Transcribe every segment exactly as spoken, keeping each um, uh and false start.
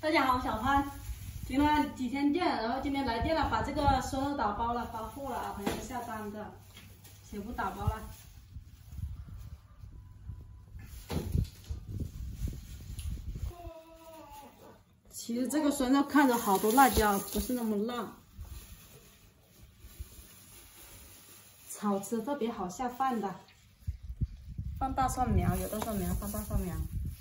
大家好，小潘，进了几天店，然后今天来店了，把这个酸肉打包了，发货了啊，朋友们下单的，全部打包了。其实这个酸肉看着好多辣椒，不是那么辣，炒吃特别好下饭的。放大蒜苗，有大蒜苗，放大蒜苗。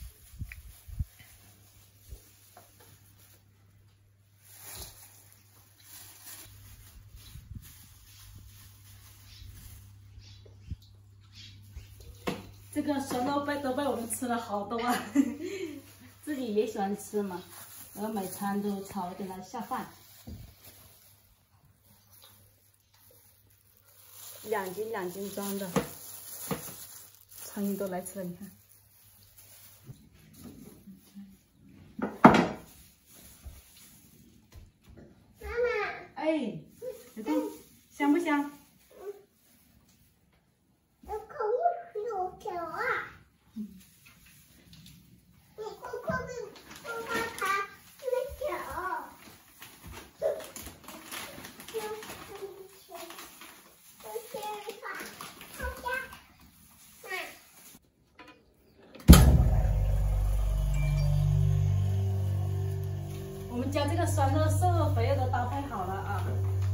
这个酸肉被都被我们吃了好多啊，自己也喜欢吃嘛，然后每餐都炒一点来下饭。两斤两斤装的，苍蝇都来吃了，你看。妈妈，哎，有动，香不香？ 我们家这个酸肉、瘦肉、肥肉都搭配好了啊！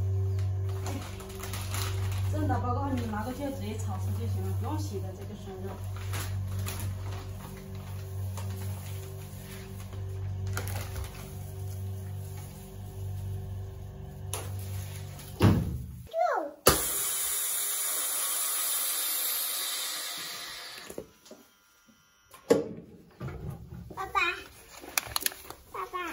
这打包过后，你拿过去直接炒吃就行了，不用洗的这个酸肉。爸爸，爸爸。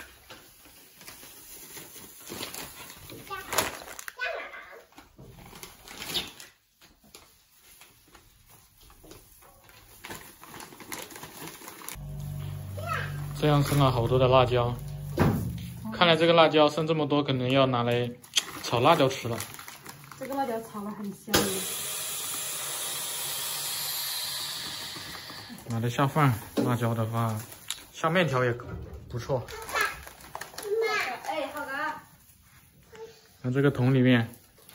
这样生了好多的辣椒，看来这个辣椒剩这么多，可能要拿来炒辣椒吃了。 这个辣椒炒的很香的， 拿来下饭，辣椒的话，下面条也不错。 哎，好的。 看这个桶里面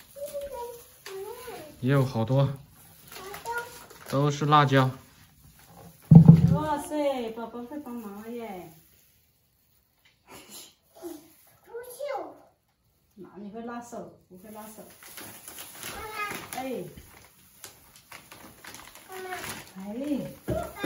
也有好多，都是辣椒。 哇塞，宝宝会帮忙了耶！哪里会拉手？不会拉手。妈妈。哎。妈妈。哎。